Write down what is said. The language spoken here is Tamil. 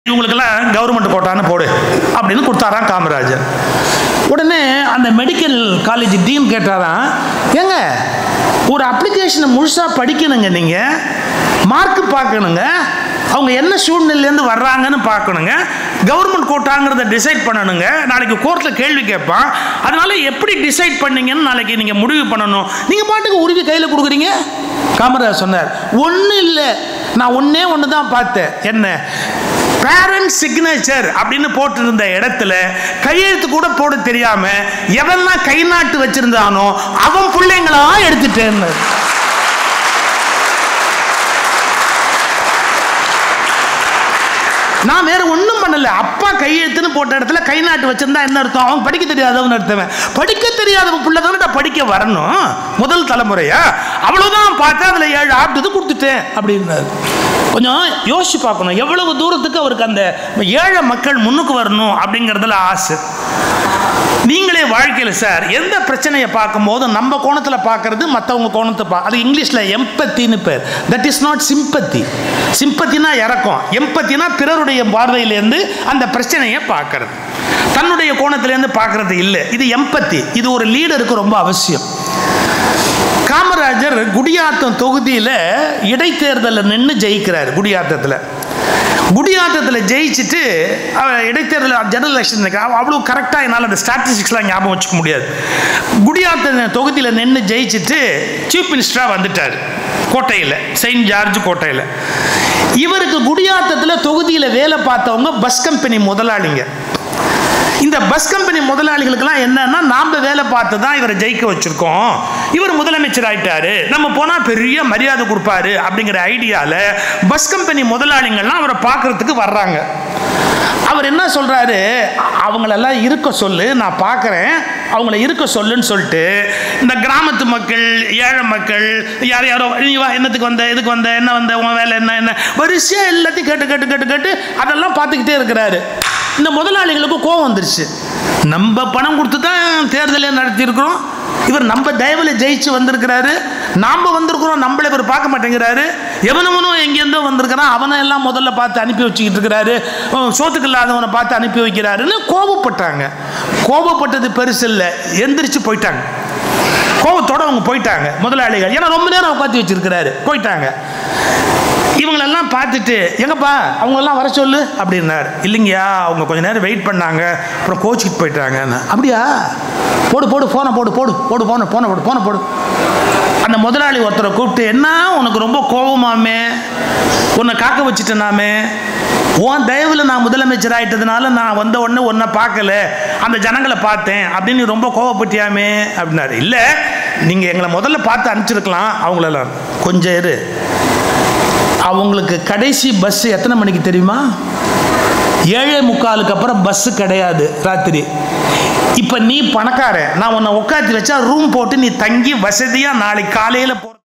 இவங்களுக்கெல்லாம் கவர்மெண்ட் கோட்டான்னு போடு அப்படின்னு கொடுத்தாராம் காமராஜர். உடனே அந்த மெடிக்கல் காலேஜ் டீன் கேட்டாராம், ஏங்க ஒரு அப்ளிகேஷனை முழுசாக படிக்கணுங்க, நீங்கள் மார்க்கு பார்க்கணுங்க, அவங்க என்ன சூழ்நிலையிலேருந்து வர்றாங்கன்னு பார்க்கணுங்க, கவர்மெண்ட் கோட்டாங்கிறத டிசைட் பண்ணணுங்க, நாளைக்கு கோர்ட்டில் கேள்வி கேட்பான், அதனால எப்படி டிசைட் பண்ணீங்கன்னு நாளைக்கு நீங்கள் முடிவு பண்ணணும், நீங்கள் பாட்டுக்கு உருவி கையில் கொடுக்குறீங்க. காமராஜர் சொன்னார், ஒன்றும் இல்லை, நான் ஒன்று தான் பார்த்தேன், என்ன பேரண்ட் சிக்னேச்சர் அப்படின்னு போட்டிருந்த இடத்துல கையெழுத்து கூட போட தெரியாம எவெல்லாம் கை நாட்டு வச்சிருந்தானோ அவன் பிள்ளைங்களா எடுத்துட்டேன்னு. நான் வேற ஒன்றும் பண்ணல, அப்பா கையெழுத்துன்னு போட்ட இடத்துல கை நாட்டு வச்சிருந்தா என்ன அர்த்தம், அவன் படிக்க தெரியாதவன் அர்த்தவன், படிக்க தெரியாதவன் பிள்ளைதான் படிக்க வரணும், முதல் தலைமுறையா அவ்வளவுதான் பார்த்தா அதுல 7 ஆப்டது கொடுத்துட்டேன் அப்படின்னாரு. கொஞ்சம் யோசிச்சு பார்க்கணும், எவ்வளவு தூரத்துக்கு அவருக்கு அந்த ஏழை மக்கள் முன்னுக்கு வரணும் அப்படிங்கிறதுல ஆசை. நீங்களே வாழ்க்கையில் சார் எந்த பிரச்சனையை பார்க்கும்போது நம்ம கோணத்தில் பார்க்கறது மற்றவங்க கோணத்தை அது இங்கிலீஷில் எம்பத்தின்னு பேர். That is not sympathy. சிம்பத்தினா இறக்கம், எம்பத்தினா பிறருடைய பார்வையிலேருந்து அந்த பிரச்சனையை பார்க்கறது, தன்னுடைய கோணத்திலேருந்து பார்க்கறது இல்லை. இது எம்பத்தி. இது ஒரு லீடருக்கு ரொம்ப அவசியம். காமராஜர் குடியாத்தம் தொகுதியில் இடைத்தேர்தலில் நின்று ஜெயிக்கிறார். குடியாத்தத்தில் ஜெயிச்சுட்டு இடைத்தேர்தல் ஜெனரல் எலெக்ஷன் அவ்வளோ கரெக்டாக என்னால் அந்த ஸ்டாட்டிஸ்டிக்ஸ்லாம் ஞாபகம் வச்சுக்க முடியாது. குடியாத்த தொகுதியில் நின்று ஜெயிச்சுட்டு சீஃப் மினிஸ்டராக வந்துட்டார் கோட்டையில், செயின்ட் ஜார்ஜ் கோட்டையில். இவருக்கு குடியாத்தத்தில் தொகுதியில் வேலை பார்த்தவங்க பஸ் கம்பெனி முதலாளிங்க. இந்த பஸ் கம்பெனி முதலாளிகளுக்கெல்லாம் என்னன்னா, நாம் வேலை பார்த்து தான் இவரை ஜெயிக்க வச்சிருக்கோம், இவர் முதலமைச்சர் ஆயிட்டாரு, நம்ம போனால் பெரிய மரியாதை கொடுப்பாரு அப்படிங்கிற ஐடியாவில் பஸ் கம்பெனி முதலாளிகள்லாம் அவரை பார்க்கறதுக்கு வர்றாங்க. அவர் என்ன சொல்றாரு, அவங்களெல்லாம் இருக்க சொல்லு, நான் பார்க்குறேன், அவங்கள இருக்க சொல்லுன்னு சொல்லிட்டு இந்த கிராமத்து மக்கள், ஏழை மக்கள், யாரோ நீ வா, என்னத்துக்கு வந்த, எதுக்கு வந்த, என்ன வந்த, உன் வேலை என்ன வரிசையாக எல்லாத்தையும் கேட்டு அதெல்லாம் பார்த்துக்கிட்டே இருக்கிறாரு. இந்த முதலாளிகளுக்கு கோபம் வந்துருச்சு, நம்ம பணம் கொடுத்து தான் தேர்தலை நடத்தியிருக்கிறோம், இவர் நம்ம தயவில் ஜெயிச்சு வந்திருக்கிறாரு, நாம் வந்திருக்கிறோம், நம்மளை இவர் பார்க்க மாட்டேங்கிறாரு, எவனவனும் எங்கேருந்தோ வந்திருக்கிறான், அவனை எல்லாம் முதல்ல பார்த்து அனுப்பி வச்சுக்கிட்டு இருக்கிறாரு, சோத்துக்கு இல்லாதவனை பார்த்து அனுப்பி வைக்கிறாருன்னு கோபப்பட்டாங்க. கோபப்பட்டது பெருசு இல்லை, எந்திரிச்சு போயிட்டாங்க. கோபத்தோடு அவங்க போயிட்டாங்க முதலாளிகள், ஏன்னா ரொம்ப நேரம் உட்காந்து வச்சிருக்கிறாரு, போயிட்டாங்க. இவங்களெல்லாம் பார்த்துட்டு, எங்கப்பா அவங்களெல்லாம் வர சொல்லு அப்படின்னாரு. இல்லைங்கய்யா, அவங்க கொஞ்சம் நேரம் வெயிட் பண்ணாங்க, அப்புறம் கோச்சிக்கிட்டு போயிட்டாங்க. அப்படியா, போடு ஃபோனை போடு. அந்த முதலாளி ஒருத்தரை கூப்பிட்டு, என்ன உனக்கு ரொம்ப கோபமாமே, உன்னை காக்க வச்சுட்டேனாமே, உன் தயவில் நான் முதலமைச்சர் ஆகிட்டதுனால நான் வந்த உடனே உன்னை பார்க்கல, அந்த ஜனங்களை பார்த்தேன் அப்படின்னு ரொம்ப கோபப்பட்டியாமே அப்படின்னாரு. இல்லை, நீங்கள் எங்களை முதல்ல பார்த்து அனுப்பிச்சிருக்கலாம், அவங்களெல்லாம் கொஞ்சம் இரு, அவங்களுக்கு கடைசி பஸ் எத்தனை மணிக்கு தெரியுமா? 7:45 அப்புறம் பஸ்ஸு கிடையாது ராத்திரி. இப்போ நீ பணக்காரன், நான் உன்னை உட்காந்து வச்சா ரூம் போட்டு நீ தங்கி வசதியாக நாளைக்கு காலையில்